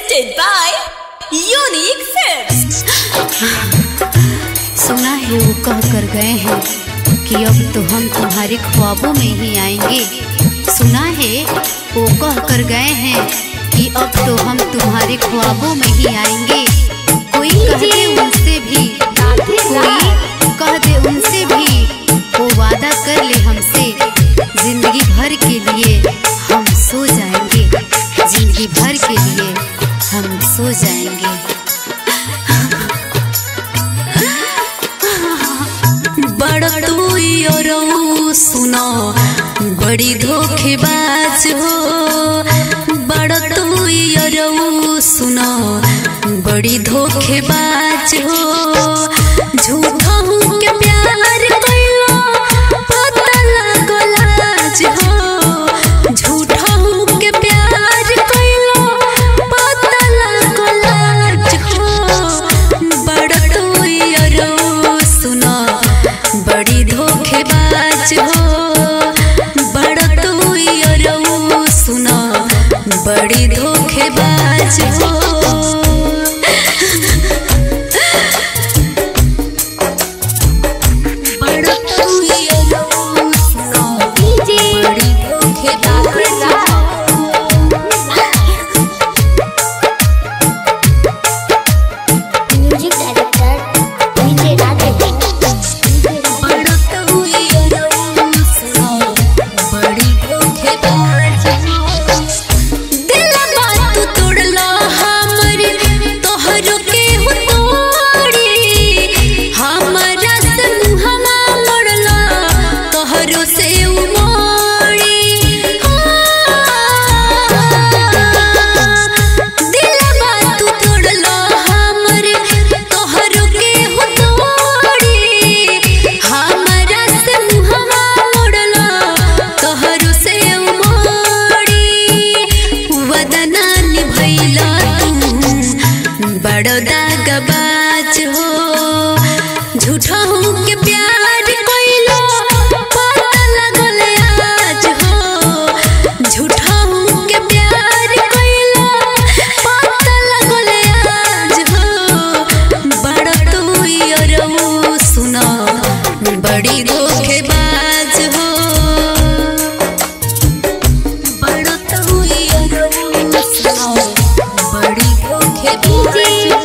presented by Unique Films। सुना है वो कह कर गए हैं कि अब तो हम तुम्हारे ख्वाबों में ही आएंगे। सुना है वो कह कर गए हैं कि अब तो हम तुम्हारे ख्वाबों में ही आएंगे। कोई कह दे उनसे भी, कोई कह दे उनसे भी, वो वादा कर ले हमसे, जिंदगी भर के लिए हम सो जाएंगे, जिंदगी भर के लिए हम सो जाएंगे। बड़ा तू यारो सुनो बड़ी धोखेबाज हो, बड़ा तू यारो सुनो बड़ी धोखेबाज हो। झूठा हूँ के प्यार कइलो पता लागल आज हो, झूठा हूँ के प्यार कइलो पता लागल आज हो। बड़ा तू यारो सुनो बड़ी धोखेबाज हो, बड़ा तू यारो सुनो बड़ी धोखेबाज हो। बड़ा दागबाज हो, झूठा हूँ के प्यार कइलो पता लागल आज हो, झूठा हूँ के प्यार कइलो पता लागल आज हो। बड़ा तू यारो सुनो बड़ी धोखेबाज हो, बड़ा तू यारो सुनो बड़ी धोखेबाज।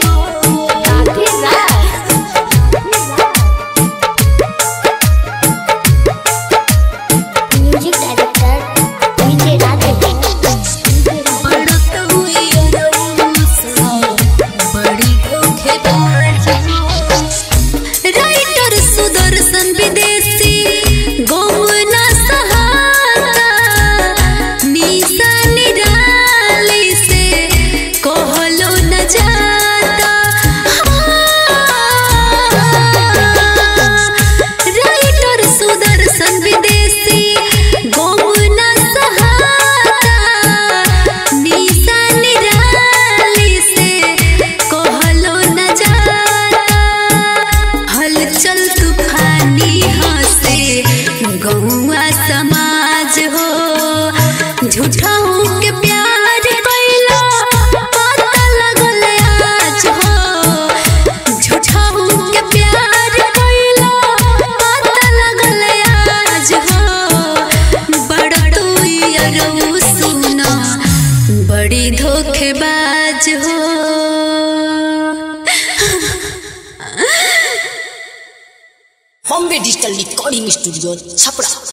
समाज हो, झूठा हूँ के प्यार कइलो पता लागल आज हो, झूठा हूँ के प्यार कइलो पता लागल आज हो। बड़ा तू यारो सुनो बड़ी धोखेबाज हो। Bombay digital recording studio Chhapra.